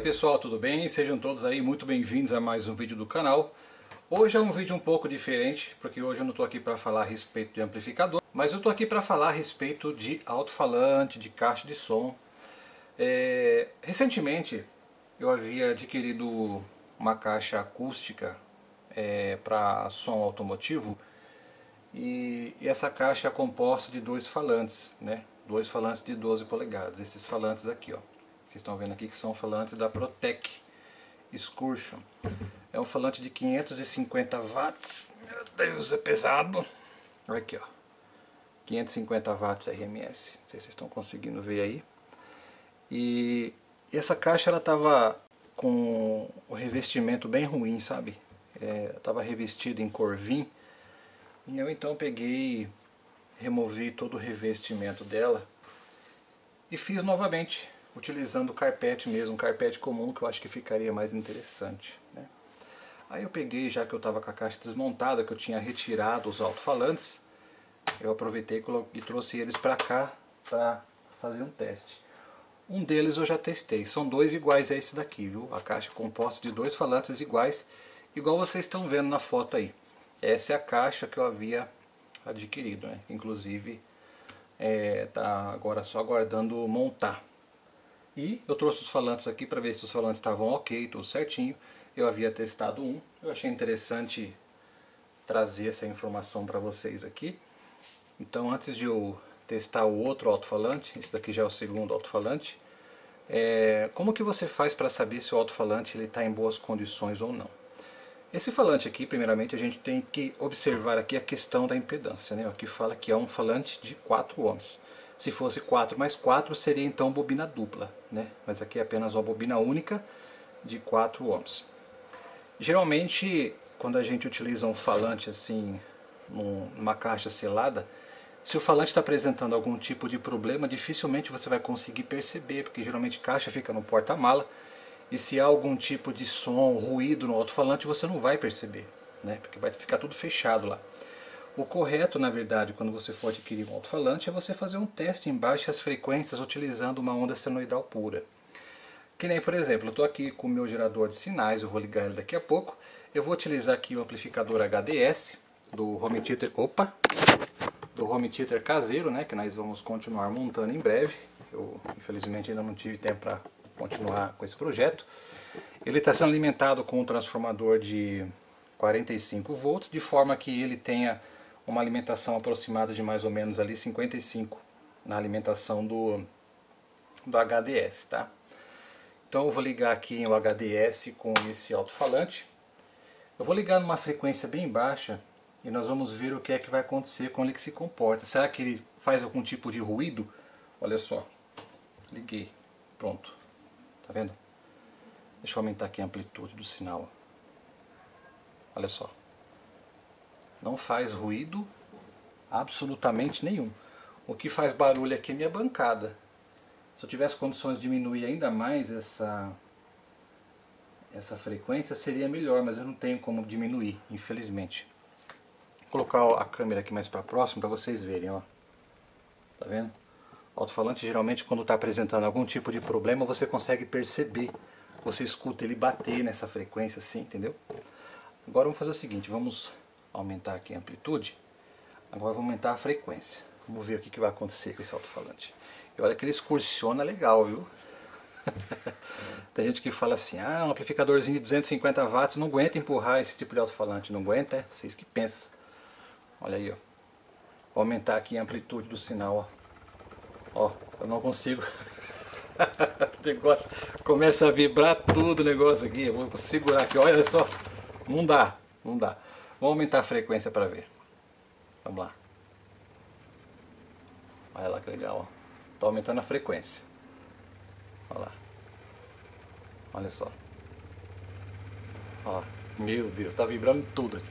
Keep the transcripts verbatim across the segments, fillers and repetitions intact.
pessoal, tudo bem? Sejam todos aí muito bem-vindos a mais um vídeo do canal. Hoje é um vídeo um pouco diferente, porque hoje eu não estou aqui para falar a respeito de amplificador, mas eu estou aqui para falar a respeito de alto-falante, de caixa de som. É... Recentemente eu havia adquirido uma caixa acústica é, para som automotivo e, e essa caixa é composta de dois falantes, né? Dois falantes de doze polegadas, esses falantes aqui, ó. Vocês estão vendo aqui que são falantes da Protec Excursion. É um falante de quinhentos e cinquenta watts. Meu Deus, é pesado. Olha aqui, ó. quinhentos e cinquenta watts R M S. Não sei se vocês estão conseguindo ver aí. E essa caixa ela estava com o revestimento bem ruim, sabe? Estava é, revestida em Corvim. E eu então peguei, removi todo o revestimento dela e fiz novamente, utilizando o carpete mesmo, um carpete comum, que eu acho que ficaria mais interessante, né? Aí eu peguei, já que eu estava com a caixa desmontada, que eu tinha retirado os alto-falantes, eu aproveitei e trouxe eles para cá para fazer um teste. Um deles eu já testei, são dois iguais a esse daqui, viu? A caixa é composta de dois falantes iguais, igual vocês estão vendo na foto aí. Essa é a caixa que eu havia adquirido, né? Inclusive é, tá agora só aguardando montar. E eu trouxe os falantes aqui para ver se os falantes estavam ok, tudo certinho. Eu havia testado um, eu achei interessante trazer essa informação para vocês aqui. Então, antes de eu testar o outro alto-falante, esse daqui já é o segundo alto-falante, é, como que você faz para saber se o alto-falante está em boas condições ou não? Esse falante aqui, primeiramente, a gente tem que observar aqui a questão da impedância, né? Aqui fala que é um falante de quatro ohms. Se fosse quatro mais quatro, seria então bobina dupla, né? Mas aqui é apenas uma bobina única de quatro ohms. Geralmente, quando a gente utiliza um falante assim, numa caixa selada, se o falante está apresentando algum tipo de problema, dificilmente você vai conseguir perceber, porque geralmente a caixa fica no porta-mala, e se há algum tipo de som, ruído no alto-falante, você não vai perceber, né? Porque vai ficar tudo fechado lá. O correto, na verdade, quando você for adquirir um alto-falante, é você fazer um teste em baixas frequências utilizando uma onda senoidal pura. Que nem, por exemplo, eu estou aqui com o meu gerador de sinais, eu vou ligar ele daqui a pouco. Eu vou utilizar aqui o amplificador H D S do home theater, opa, do home theater caseiro, né, que nós vamos continuar montando em breve. Eu, infelizmente, ainda não tive tempo para continuar com esse projeto. Ele está sendo alimentado com um transformador de quarenta e cinco volts, de forma que ele tenha uma alimentação aproximada de mais ou menos ali cinquenta e cinco na alimentação do, do H D S, tá? Então eu vou ligar aqui o H D S com esse alto-falante. Eu vou ligar numa frequência bem baixa e nós vamos ver o que é que vai acontecer com ele que se comporta. Será que ele faz algum tipo de ruído? Olha só, liguei, pronto, tá vendo? Deixa eu aumentar aqui a amplitude do sinal. Olha só. Não faz ruído absolutamente nenhum. O que faz barulho aqui é minha bancada. Se eu tivesse condições de diminuir ainda mais essa, essa frequência, seria melhor, mas eu não tenho como diminuir, infelizmente. Vou colocar a câmera aqui mais para próximo para vocês verem, ó. Tá vendo? O alto-falante geralmente quando está apresentando algum tipo de problema, você consegue perceber. Você escuta ele bater nessa frequência assim, entendeu? Agora vamos fazer o seguinte, vamos aumentar aqui a amplitude, agora vamos aumentar a frequência. Vamos ver o que, que vai acontecer com esse alto-falante. E olha que ele excursiona legal, viu? Tem gente que fala assim, ah, um amplificadorzinho de duzentos e cinquenta watts não aguenta empurrar esse tipo de alto-falante. Não aguenta, é? Vocês que pensam. Olha aí, ó. Vou aumentar aqui a amplitude do sinal, ó. Ó, eu não consigo. O negócio começa a vibrar tudo o negócio aqui. Eu vou segurar aqui, olha só. Não dá, não dá. Vamos aumentar a frequência para ver. Vamos lá. Olha lá que legal, ó. Tô aumentando a frequência. Olha lá. Olha só. Ó, meu Deus, tá vibrando tudo aqui.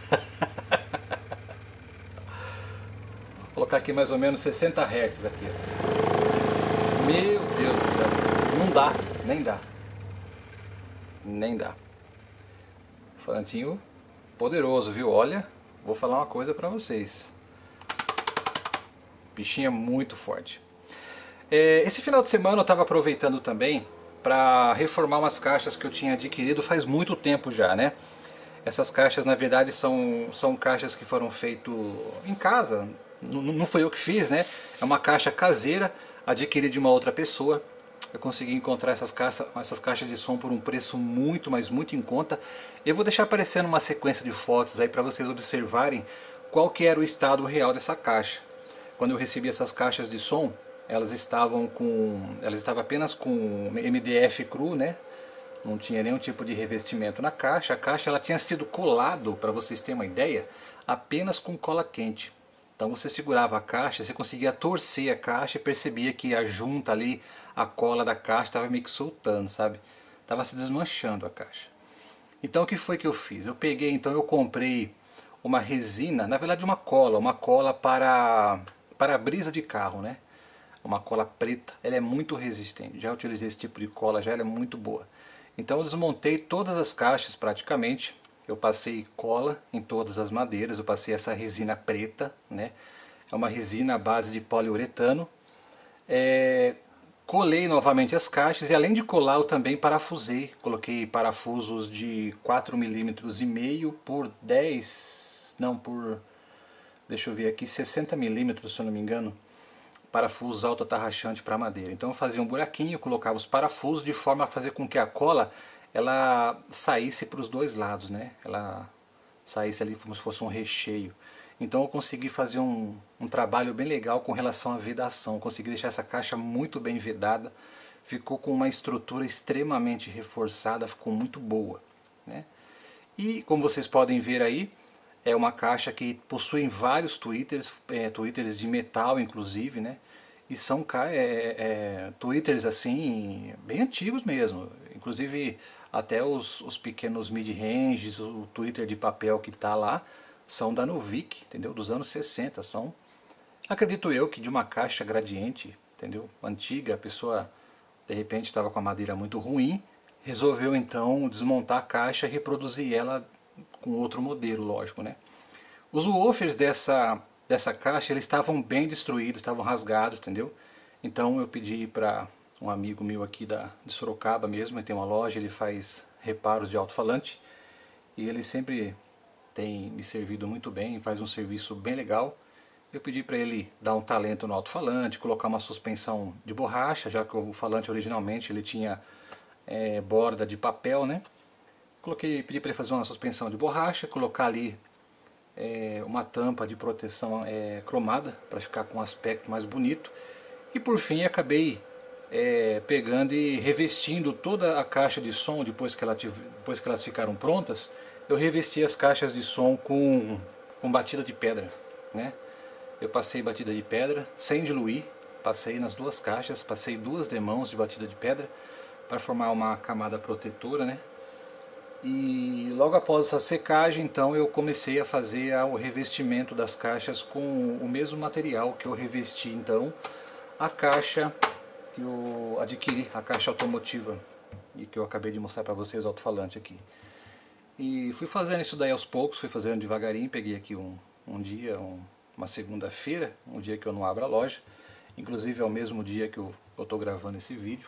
Vou colocar aqui mais ou menos sessenta hertz aqui, ó. Meu Deus do céu. Não dá, nem dá. Nem dá. Falantinho poderoso, viu? Olha, vou falar uma coisa pra vocês. Bichinho é muito forte. É, esse final de semana eu estava aproveitando também para reformar umas caixas que eu tinha adquirido faz muito tempo já, né? Essas caixas na verdade são, são caixas que foram feitas em casa, não, não foi eu que fiz, né? É uma caixa caseira, adquirida de uma outra pessoa. Eu consegui encontrar essas caixas, essas caixas de som por um preço muito, mas muito em conta. Eu vou deixar aparecendo uma sequência de fotos aí para vocês observarem qual que era o estado real dessa caixa. Quando eu recebi essas caixas de som, elas estavam com, elas estavam apenas com M D F cru, né? Não tinha nenhum tipo de revestimento na caixa. A caixa ela tinha sido colado, para vocês terem uma ideia, apenas com cola quente. Então você segurava a caixa, você conseguia torcer a caixa e percebia que a junta ali, a cola da caixa estava meio que soltando, sabe? Estava se desmanchando a caixa. Então o que foi que eu fiz? Eu peguei, então eu comprei uma resina, na verdade uma cola, uma cola para, para a brisa de carro, né? Uma cola preta, ela é muito resistente. Já utilizei esse tipo de cola, já ela é muito boa. Então eu desmontei todas as caixas praticamente. Eu passei cola em todas as madeiras, eu passei essa resina preta, né? É uma resina à base de poliuretano. É... Colei novamente as caixas e além de colar eu também parafusei. Coloquei parafusos de quatro milímetros e meio por dez, não, por, deixa eu ver aqui, sessenta milímetros se eu não me engano. Parafusos autoatarrachante para madeira. Então eu fazia um buraquinho, colocava os parafusos de forma a fazer com que a cola ela saísse para os dois lados, né? Ela saísse ali como se fosse um recheio. Então eu consegui fazer um, um trabalho bem legal com relação à vedação. Consegui deixar essa caixa muito bem vedada. Ficou com uma estrutura extremamente reforçada, ficou muito boa, né? E como vocês podem ver aí, é uma caixa que possui vários tweeters, é, tweeters de metal inclusive, né? E são é, é, tweeters assim, bem antigos mesmo. Inclusive até os, os pequenos mid-ranges, o tweeter de papel que está lá, são da Novik, entendeu? Dos anos sessenta, são, acredito eu, que de uma caixa gradiente, entendeu? Antiga, a pessoa de repente estava com a madeira muito ruim, resolveu então desmontar a caixa e reproduzir ela com outro modelo, lógico, né? Os woofers dessa, dessa caixa, eles estavam bem destruídos, estavam rasgados, entendeu? Então eu pedi para um amigo meu aqui da, de Sorocaba mesmo, ele tem uma loja, ele faz reparos de alto-falante, e ele sempre tem me servido muito bem, faz um serviço bem legal. Eu pedi para ele dar um talento no alto-falante, colocar uma suspensão de borracha, já que o falante originalmente ele tinha é, borda de papel, né? Coloquei, pedi para ele fazer uma suspensão de borracha, colocar ali é, uma tampa de proteção é, cromada para ficar com um aspecto mais bonito. E por fim acabei é, pegando e revestindo toda a caixa de som depois que, ela tive, depois que elas ficaram prontas. Eu revesti as caixas de som com, com batida de pedra, né? Eu passei batida de pedra sem diluir, passei nas duas caixas, passei duas demãos de batida de pedra para formar uma camada protetora, né? E logo após essa secagem, então eu comecei a fazer o revestimento das caixas com o mesmo material que eu revesti então a caixa que eu adquiri, a caixa automotiva, e que eu acabei de mostrar para vocês o alto-falante aqui. E fui fazendo isso daí aos poucos, fui fazendo devagarinho, peguei aqui um, um dia, um, uma segunda-feira, um dia que eu não abro a loja, inclusive é o mesmo dia que eu estou gravando esse vídeo,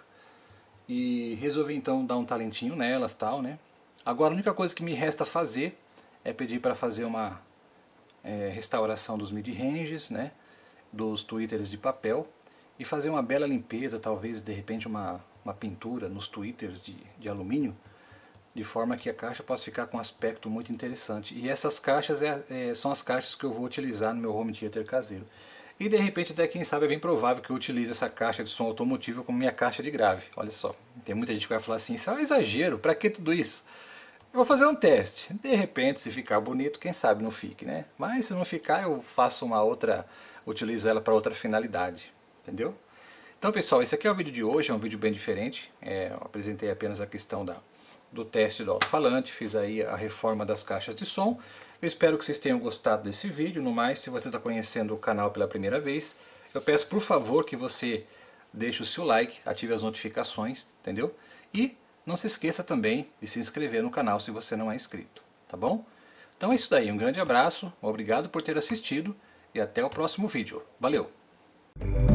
e resolvi então dar um talentinho nelas, tal, né? Agora a única coisa que me resta fazer é pedir para fazer uma é, restauração dos mid-ranges, né? Dos tweeters de papel, e fazer uma bela limpeza, talvez de repente uma, uma pintura nos tweeters de, de alumínio, de forma que a caixa possa ficar com um aspecto muito interessante. E essas caixas é, é, são as caixas que eu vou utilizar no meu home theater caseiro. E de repente até quem sabe é bem provável que eu utilize essa caixa de som automotivo como minha caixa de grave. Olha só, tem muita gente que vai falar assim, isso é um exagero, pra que tudo isso? Eu vou fazer um teste, de repente se ficar bonito, quem sabe não fique, né? Mas se não ficar eu faço uma outra, utilizo ela para outra finalidade, entendeu? Então pessoal, esse aqui é o vídeo de hoje, é um vídeo bem diferente, é, eu apresentei apenas a questão da do teste do alto-falante, fiz aí a reforma das caixas de som. Eu espero que vocês tenham gostado desse vídeo. No mais, se você está conhecendo o canal pela primeira vez, eu peço por favor que você deixe o seu like, ative as notificações, entendeu? E não se esqueça também de se inscrever no canal se você não é inscrito, tá bom? Então é isso daí, um grande abraço, obrigado por ter assistido e até o próximo vídeo. Valeu!